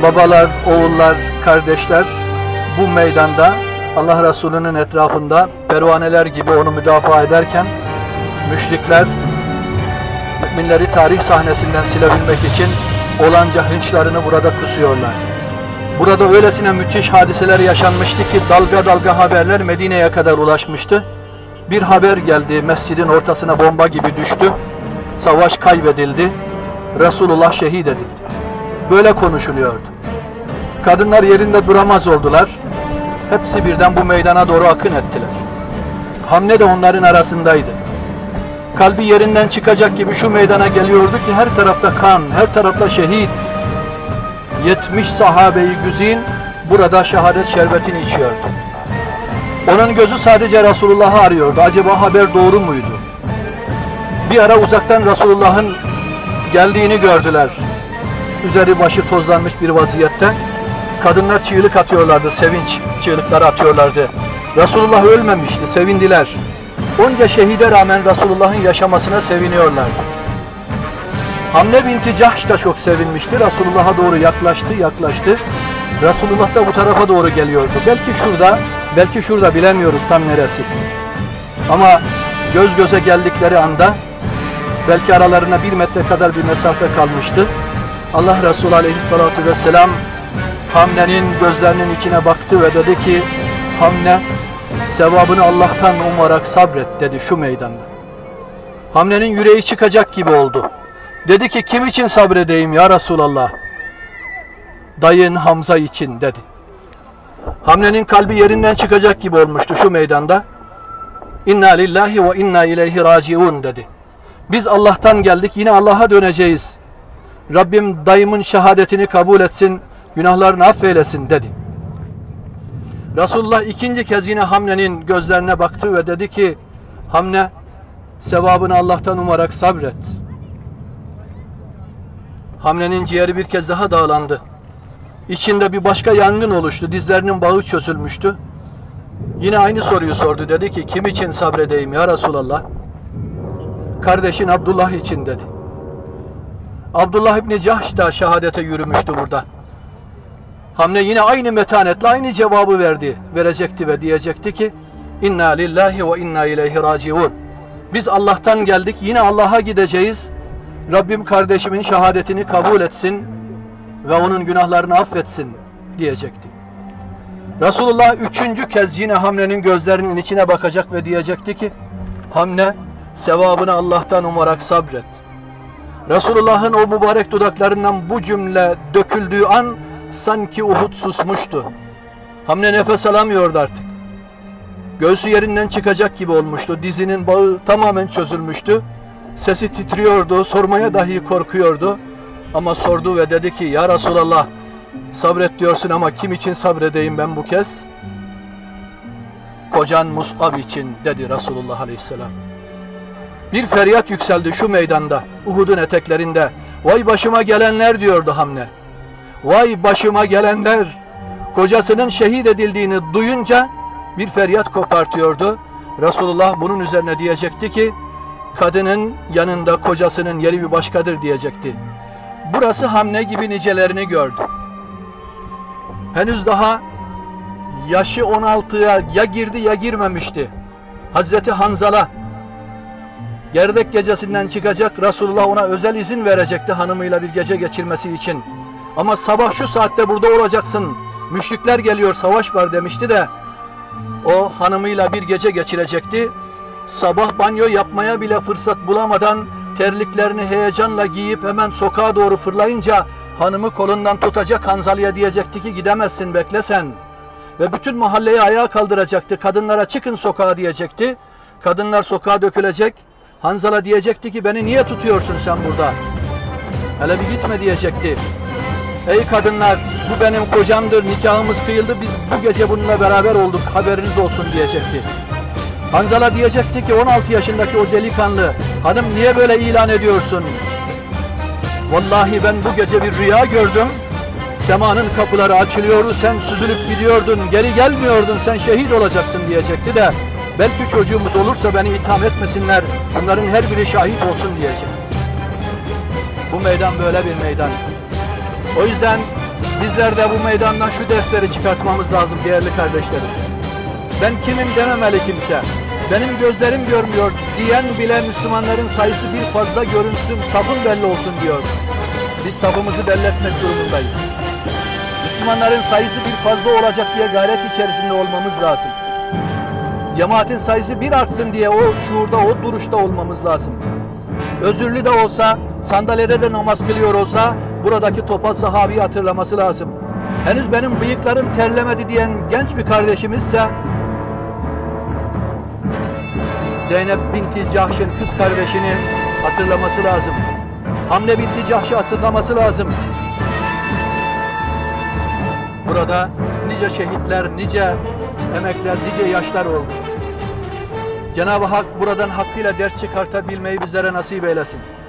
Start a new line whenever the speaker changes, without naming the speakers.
babalar, oğullar, kardeşler bu meydanda Allah Resulü'nün etrafında pervaneler gibi onu müdafaa ederken müşrikler müminleri tarih sahnesinden silebilmek için olanca hınçlarını burada kusuyorlar. Burada öylesine müthiş hadiseler yaşanmıştı ki dalga dalga haberler Medine'ye kadar ulaşmıştı. Bir haber geldi, mescidin ortasına bomba gibi düştü. Savaş kaybedildi. Resulullah şehit edildi. Böyle konuşuluyordu. Kadınlar yerinde duramaz oldular. Hepsi birden bu meydana doğru akın ettiler. Hamle de onların arasındaydı. Kalbi yerinden çıkacak gibi şu meydana geliyordu ki her tarafta kan, her tarafta şehit. 70 sahabe-i güzin burada şehadet şerbetini içiyordu. Onun gözü sadece Resulullah'ı arıyordu. Acaba haber doğru muydu? Bir ara uzaktan Resulullah'ın geldiğini gördüler. Üzeri başı tozlanmış bir vaziyette. Kadınlar çığlık atıyorlardı, sevinç çığlıkları atıyorlardı. Resulullah ölmemişti, sevindiler. Onca şehide rağmen Resulullah'ın yaşamasına seviniyorlardı. Hamle binti Cahş da çok sevinmişti. Resulullah'a doğru yaklaştı. Resulullah da bu tarafa doğru geliyordu. Belki şurada bilemiyoruz tam neresi. Ama göz göze geldikleri anda belki aralarına 1 metre kadar bir mesafe kalmıştı. Allah Resulü Aleyhisselatü Vesselam Hamle'nin gözlerinin içine baktı ve dedi ki, Hamle, sevabını Allah'tan umarak sabret dedi şu meydanda. Hamle'nin yüreği çıkacak gibi oldu. Dedi ki, kim için sabredeyim ya Resulallah? Dayın Hamza için dedi. Hamle'nin kalbi yerinden çıkacak gibi olmuştu şu meydanda. İnna lillahi ve inna ileyhi raciun dedi. Biz Allah'tan geldik, yine Allah'a döneceğiz. Rabbim dayımın şehadetini kabul etsin, günahlarını affeylesin dedi. Resulullah 2. kez yine Hamle'nin gözlerine baktı ve dedi ki, Hamle, sevabını Allah'tan umarak sabret. Hamle'nin ciğeri bir kez daha dağlandı. İçinde bir başka yangın oluştu, dizlerinin bağı çözülmüştü. Yine aynı soruyu sordu, dedi ki, kim için sabredeyim ya Resulallah? Kardeşin Abdullah için dedi. Abdullah İbni Cahş da şehadete yürümüştü burada. Hamle yine aynı metanetle aynı cevabı verecekti ve diyecekti ki, İnna lillahi ve inna ileyhi raciun. Biz Allah'tan geldik, yine Allah'a gideceğiz. Rabbim kardeşimin şehadetini kabul etsin ve onun günahlarını affetsin diyecekti. Resulullah 3. kez yine Hamle'nin gözlerinin içine bakacak ve diyecekti ki, Hamle, sevabını Allah'tan umarak sabret. Resulullah'ın o mübarek dudaklarından bu cümle döküldüğü an sanki Uhud susmuştu. Hamle nefes alamıyordu artık. Göğsü yerinden çıkacak gibi olmuştu. Dizinin bağı tamamen çözülmüştü. Sesi titriyordu, sormaya dahi korkuyordu. Ama sordu ve dedi ki, ya Resulallah, sabret diyorsun ama kim için sabredeyim ben bu kez? Kocan Mus'ab için dedi Resulullah Aleyhisselam. Bir feryat yükseldi şu meydanda, Uhud'un eteklerinde. Vay başıma gelenler diyordu Hamle. Vay başıma gelenler. Kocasının şehit edildiğini duyunca bir feryat kopartıyordu. Resulullah bunun üzerine diyecekti ki, kadının yanında kocasının yeri bir başkadır diyecekti. Burası Hamle gibi nicelerini gördü. Henüz daha yaşı 16'ya ya girdi ya girmemişti. Hazreti Hanzala gerdek gecesinden çıkacak, Resulullah ona özel izin verecekti hanımıyla bir gece geçirmesi için. Ama sabah şu saatte burada olacaksın, müşrikler geliyor, savaş var demişti de o hanımıyla bir gece geçirecekti. Sabah banyo yapmaya bile fırsat bulamadan terliklerini heyecanla giyip hemen sokağa doğru fırlayınca hanımı kolundan tutacak, Hanzala'ya diyecekti ki gidemezsin, bekle sen. Ve bütün mahalleyi ayağa kaldıracaktı, kadınlara çıkın sokağa diyecekti. Kadınlar sokağa dökülecek. Hanzala diyecekti ki beni niye tutuyorsun sen burada? Hele bir gitme diyecekti. Ey kadınlar, bu benim kocamdır, nikahımız kıyıldı, biz bu gece bununla beraber olduk, haberiniz olsun diyecekti. Hanzala diyecekti ki 16 yaşındaki o delikanlı, hanım niye böyle ilan ediyorsun? Vallahi ben bu gece bir rüya gördüm. Semanın kapıları açılıyordu, sen süzülüp gidiyordun, geri gelmiyordun, sen şehit olacaksın diyecekti de belki çocuğumuz olursa beni itham etmesinler, bunların her biri şahit olsun diyecekti. Bu meydan böyle bir meydan. O yüzden Bizler de bu meydandan şu dersleri çıkartmamız lazım değerli kardeşlerim. Ben kimim dememeli kimse. Benim gözlerim görmüyor diyen bile Müslümanların sayısı bir fazla görünsün, safın belli olsun diyor. Biz safımızı belli etmek durumundayız. Müslümanların sayısı bir fazla olacak diye gayret içerisinde olmamız lazım. Cemaatin sayısı bir artsın diye o şuurda, o duruşta olmamız lazım. Özürlü de olsa, sandalyede de namaz kılıyor olsa buradaki topal sahabeyi hatırlaması lazım. Henüz benim bıyıklarım terlemedi diyen genç bir kardeşimizse Zeynep binti Cahş'ın kız kardeşini hatırlaması lazım. Hamle binti Cahş'ı hatırlaması lazım. Burada nice şehitler, nice emekler, nice yaşlar oldu. Cenab-ı Hak buradan hakkıyla ders çıkartabilmeyi bizlere nasip eylesin.